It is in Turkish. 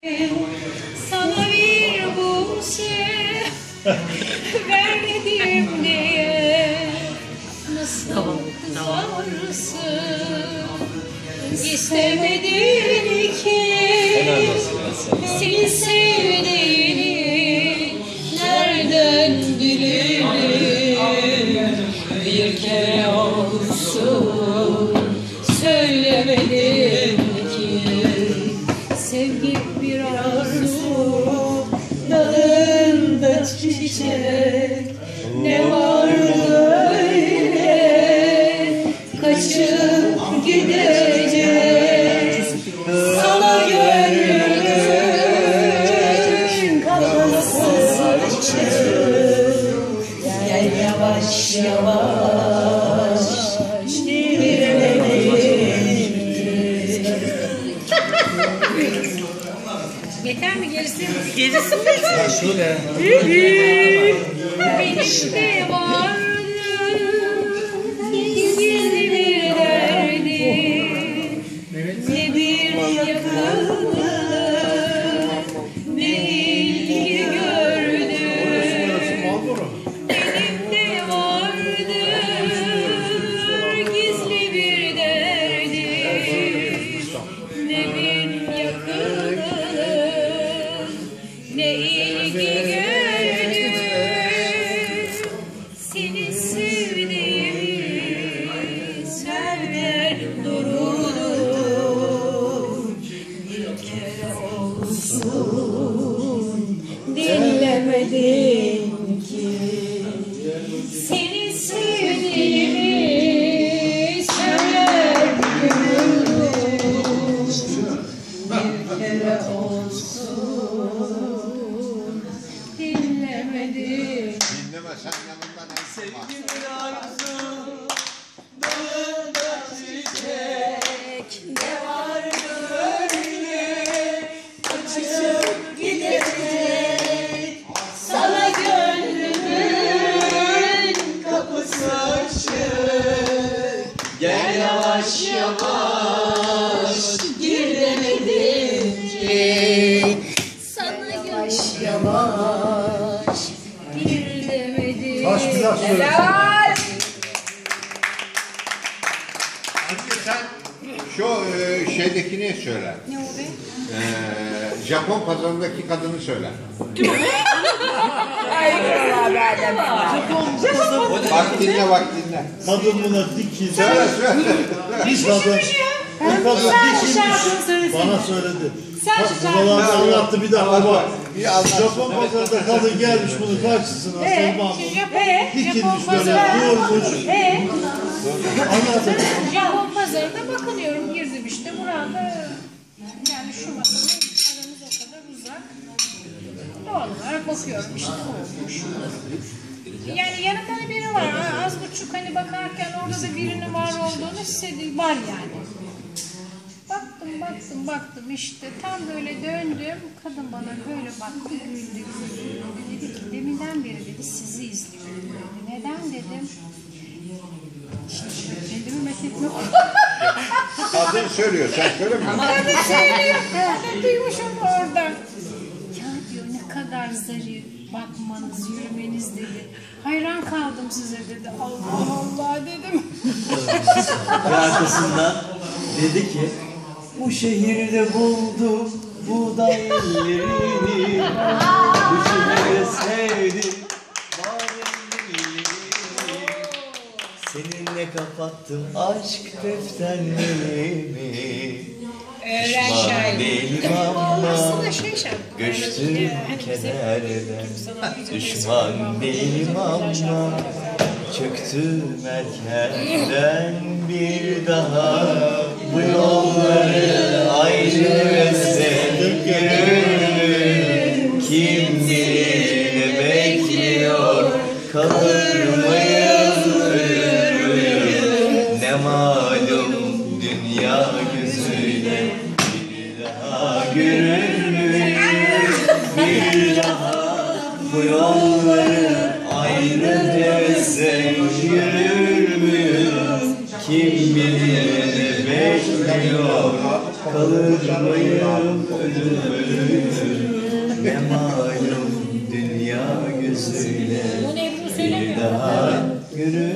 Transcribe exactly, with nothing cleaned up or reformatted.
Sana bir buse vermedim diye nasıl tamam, tamam. kızarsın? İstemedin ki seni sevdiğini nereden bilirim? Bir kere olsun söylemedim ki sevgi bir arzu dalında çiçek ne vardı öyle kaçıp gidecek sana gönlüm kafası açık gel yavaş yavaş yeter mi gerisi? Gerisi mi? Ya şöyle. Benim de vardı gizli bir derdim, ne bir yakınlık, ne ilgi gördüm. Benim de vardı gizli bir derdim, ne bir yakınlık, ne ilgi gördüm. Seni sevdiğimi söyler dururdum. Bir kere olsun dinlemedin ki seni sevdiğimi söyler dururdum. Bir kere olsun dinlemedim. Dinleme sen yanından en Sevgimin arzu dalında çiçek Ne vardı öyle açıp gidecek sana gönlümün kapısı açık. Gel yavaş yavaş gir demedim ki sana yavaş yavaş gir demedim. Taş biraz söyle. Helal. Şimdi sen şu e, şeydekini söyle. Ne o be? E, Japon pazarındaki kadını söyle. Bak dinle bak dinle. Kadın buna dikildi. Söyle söyle. Bir kadın. Bir kadın dikilmiş. Bana söyledi. Buralarda anlattı bir dakika bak. Bir anlat. Japon pazarında kadın gelmiş bunun karşısına. Selma Hanım. Dikilmiş böyle durmuş. Anlatın. Japon pazarında bakınıyorum, girdim işte burada. Yani şu masanın aramız o kadar uzak. Doğal olarak bakıyorum işte olmuş. Yani yanımda da biri var. Ha, az buçuk hani bakarken orada da birinin var olduğunu hissediyorum. Var yani. Baktım baktım baktım işte tam böyle döndüm. Kadın bana böyle baktı, güldü güldü. Dedi ki deminden beri dedi sizi izliyorum dedi. Neden dedim. İşte kendimi methetmek. Kadın söylüyor sen söylemiyorsun. Kadın söylüyor. Ben duymuşum orada. Ya diyor ne kadar zarif bakmanız, yürümeniz dedi. Hayran kaldım size dedi. Allah Allah dedim. Ve arkasından dedi ki bu şehirde buldum buğday ellerini, bu şehirde sevdim bademlerini, seninle kapattım aşk defterlerimi. Pişman değilim ama Aslında şey şarkı. göçtüm kenardan, düşman değilim ama çöktüm erkenden bir daha bu yolları ayrı sevgilim. Kim bilir ne bekliyor, kalır mıyım ölür müyüm, ne malum dünya gözüyle bir daha görür müyüm, bir daha bu yolları ayrı desem yürür müyüm? Kim bilir ne bekliyor, kalır mıyım, ölür ölür. Ne malum dünya gözüyle Bunu Ebru bir söylemiyor. daha görür.